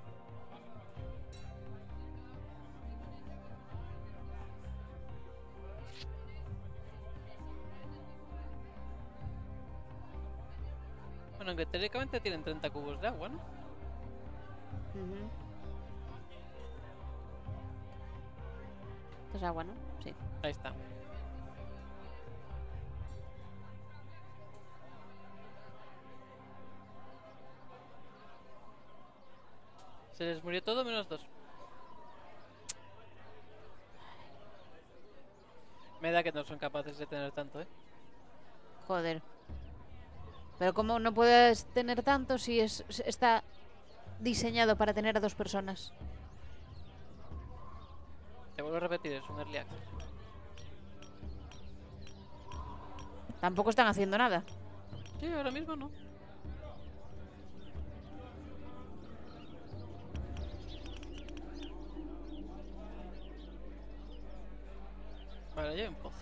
Bueno, aunque teóricamente tienen 30 cubos de agua, ¿no? Es agua, ¿no? Sí. Ahí está. Se les murió todo menos 2. Me da que no son capaces de tener tanto, ¿eh? Joder. Pero ¿cómo no puedes tener tanto si está diseñado para tener a 2 personas? Te vuelvo a repetir, es un early access. Tampoco están haciendo nada. Sí, ahora mismo no. Vale, ya hay un pozo.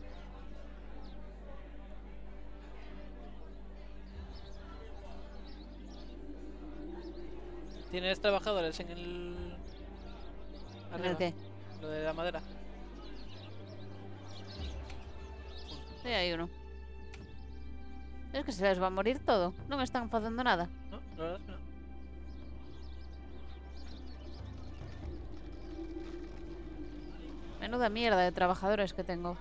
¿Tienes trabajadores en el... ¿En el arriba? qué? Lo de la madera. Sí, hay uno. Es que se les va a morir todo. No me están haciendo nada. No, la verdad es que no. Menuda mierda de trabajadores que tengo.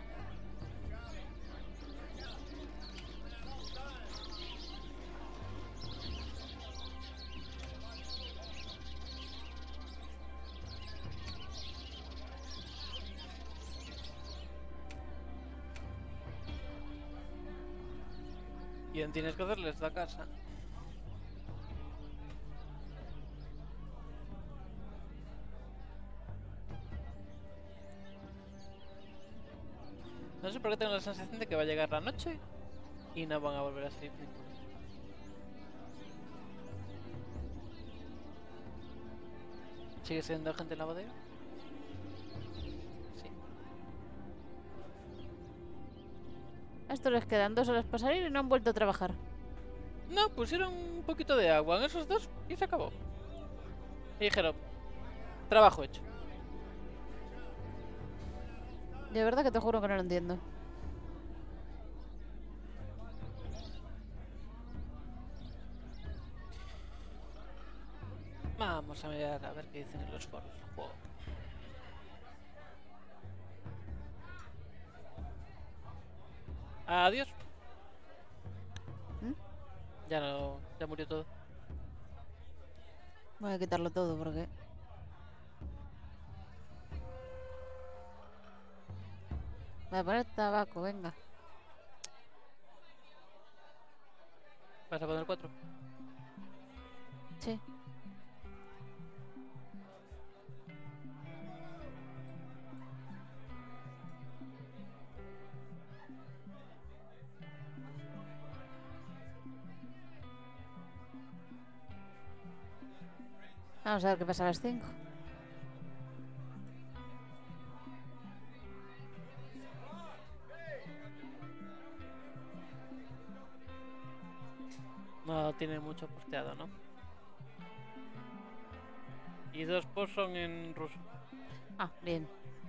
Bien, tienes que hacerles la casa. No sé por qué tengo la sensación de que va a llegar la noche y no van a volver a salir. ¿Sigue siendo gente en la bodega? Sí. A estos les quedan 2 horas para salir y no han vuelto a trabajar. No, pusieron un poquito de agua en esos dos y se acabó. Y dijeron, trabajo hecho. De verdad que te juro que no lo entiendo. Vamos a mirar a ver qué dicen en los foros del juego. Adiós. ¿Mm? Ya no, ya murió todo. Voy a quitarlo todo porque... Voy a poner tabaco, venga. ¿Vas a poner 4? Sí. Vamos a ver qué pasa a las 5. No tiene mucho posteado, ¿no? Y 2 posts son en ruso. Ah, bien.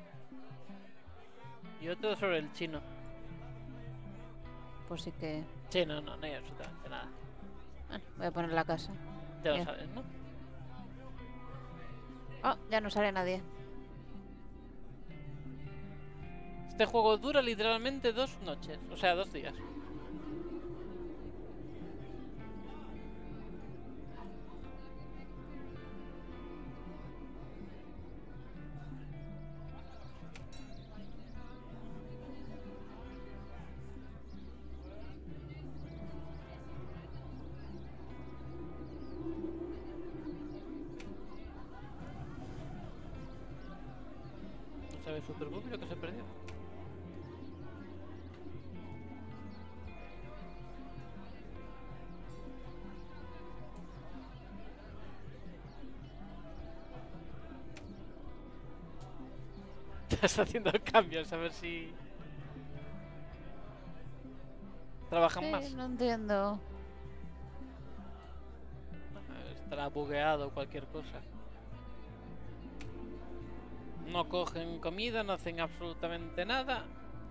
Y otro sobre el chino. Pues sí que... Sí, no hay absolutamente nada. Bueno, voy a poner la casa. Ya lo Bien. sabes, ¿no? Oh, ya no sale nadie. Este juego dura literalmente 2 noches, o sea, 2 días. ¿Sabes otro búfalo que se perdió? Estás haciendo cambios a ver si trabajan más. no entiendo. Estará bugueado o cualquier cosa. No cogen comida, no hacen absolutamente nada.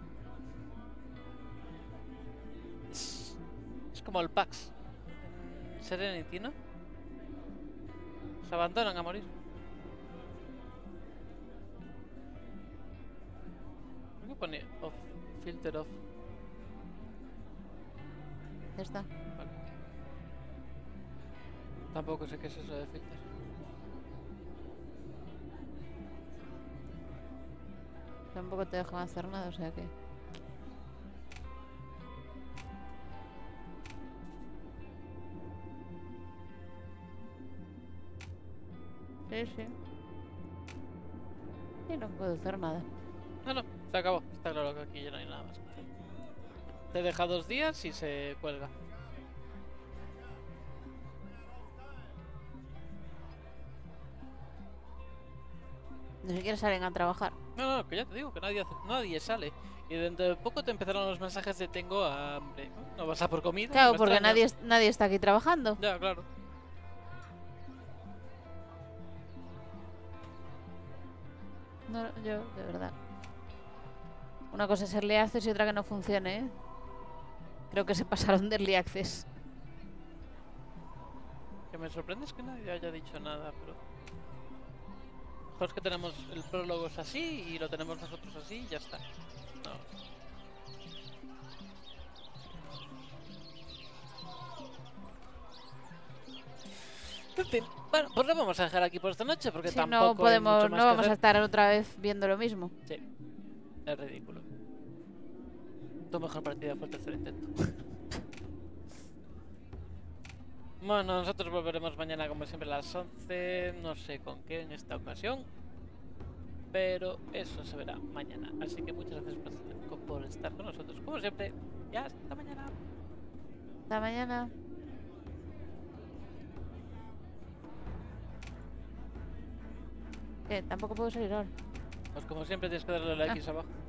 Es como el PAX en Serenity, ¿no? Se abandonan a morir. ¿Por qué pone off? Filter off. Ya está. Vale. Tampoco sé qué es eso de filter. Tampoco te dejan hacer nada, o sea que... Sí, sí. Y no puedo hacer nada. No, se acabó. Está claro que aquí ya no hay nada más que hacer. Te deja 2 días y se cuelga. Ni siquiera salen a trabajar. No, que ya te digo que nadie sale. Y dentro de poco te empezaron los mensajes de tengo hambre. ¿No vas a por comida? Claro, Me porque extraña. nadie está aquí trabajando. Ya, claro. No, yo, de verdad. Una cosa es Early Access y otra que no funcione, ¿eh? Creo que se pasaron de Early Access. Que me sorprende es que nadie haya dicho nada, pero... Mejor es que tenemos el prólogo es así y lo tenemos nosotros así y ya está. No. En fin, bueno, pues lo vamos a dejar aquí por esta noche porque Si tampoco no podemos, hay mucho más no que vamos a hacer. estar otra vez viendo lo mismo. Sí, es ridículo. Tu mejor partida fue el tercer intento. Bueno, nosotros volveremos mañana como siempre a las 11. No sé con qué en esta ocasión, pero eso se verá mañana. Así que muchas gracias por estar con nosotros. Como siempre, y hasta mañana. Hasta mañana. ¿Qué? Tampoco puedo salir ahora. Pues como siempre tienes que darle a la X abajo.